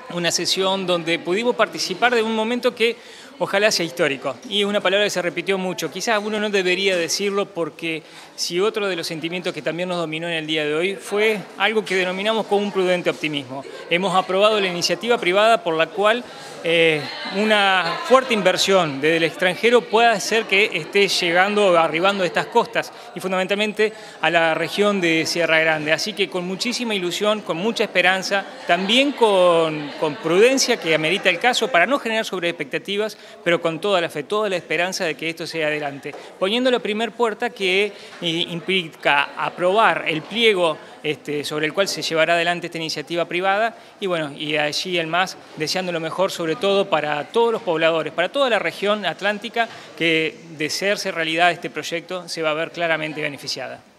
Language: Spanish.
una sesión donde pudimos participar de un momento que ojalá sea histórico. Y es una palabra que se repitió mucho. Quizás uno no debería decirlo porque si otro de los sentimientos que también nos dominó en el día de hoy fue algo que denominamos como un prudente optimismo. Hemos aprobado la iniciativa privada por la cual una fuerte inversión desde el extranjero puede hacer que esté llegando o arribando a estas costas y fundamentalmente a la región de Sierra Grande. Así que con muchísima ilusión, con mucha esperanza, también con prudencia que amerita el caso para no generar sobreexpectativas, pero con toda la fe, toda la esperanza de que esto sea adelante. Poniendo la primer puerta que implica aprobar el pliego sobre el cual se llevará adelante esta iniciativa privada y bueno, y allí el MAS deseando lo mejor sobre todo para todos los pobladores, para toda la región atlántica que de serse realidad este proyecto se va a ver claramente beneficiada.